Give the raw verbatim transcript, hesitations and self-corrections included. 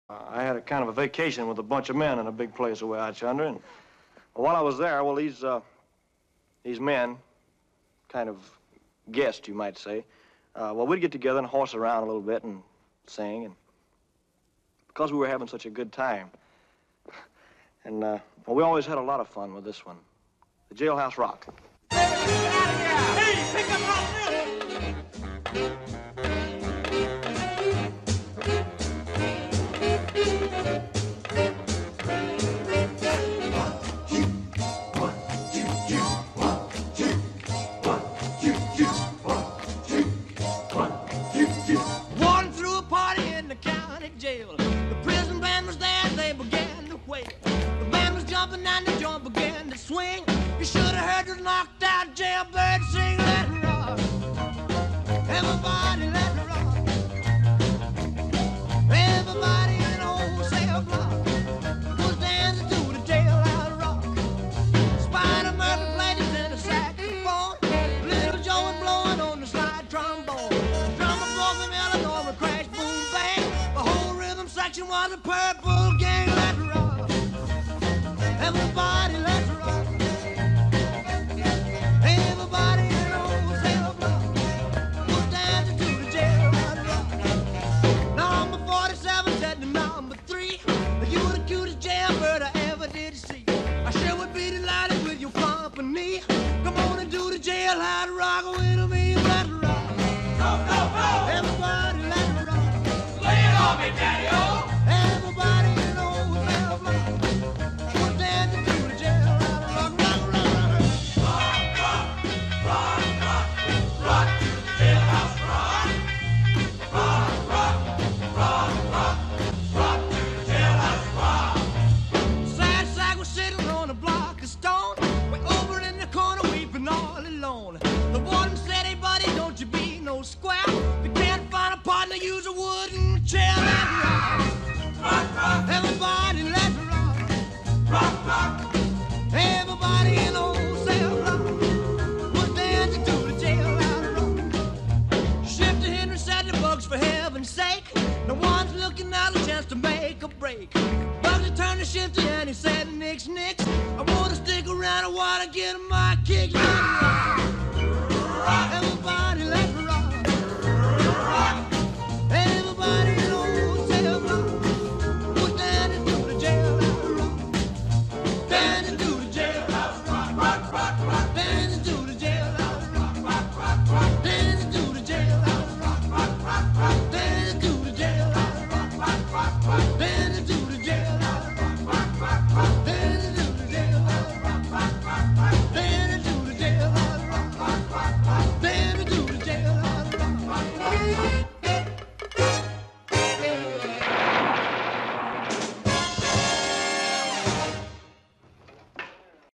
I had a kind of a vacation with a bunch of men in a big place away out yonder, and while I was there, well, these, uh, these men, kind of guests, you might say, uh, well, we'd get together and horse around a little bit and sing, and because we were having such a good time, and, uh, well, we always had a lot of fun with this one, the Jailhouse Rock. Hey, pick up all One threw a party in the county jail. The prison band was there, they began to wail. The band was jumping and the joint began to swing. You should have heard the knocked out jailbird sing, let it rock. Everybody let it rock. Everybody in the whole cell block was dancing to the jailhouse rock. Spider Murphy played his in a saxophone. Little Joe was blowing on the slide trombone. Drummer boy from Illinois would crash, boom, bang. The whole rhythm section was a purple gang. Let it rock. Everybody let it rock. Everybody in the whole cell block was dancing to the jailhouse rock. Number forty-seven said to number three, you were the cutest jailbird I ever did see. I sure would be delighted with your company. Come on and do the jailhouse rock with me. Let it rock. Go, go, go! Everybody let it rock. Lay it on me, Daddy-O! Everybody in the whole cell block was dancing to the jailhouse rock. Rock, rock, rock. Rock, rock, rock, rock to the jailhouse rock. Rock, rock, rock, rock, rock to the jailhouse rock. Sad sack was sitting on a block of stone, way over in the corner weeping all alone. The warden said, hey buddy, don't you be no square. You can't find a partner, use a wooden chair. Let it rock. Rock, rock, Everybody let it rock. rock, rock. Everybody in the whole cell block was dancing to the jailhouse rock. Shifter Henry said the bugs, for heaven's sake, no one's looking out a chance to make a break. Bugsy turned to Shifter and he said, nix, nix, I wanna stick around, I wanna get my kicks.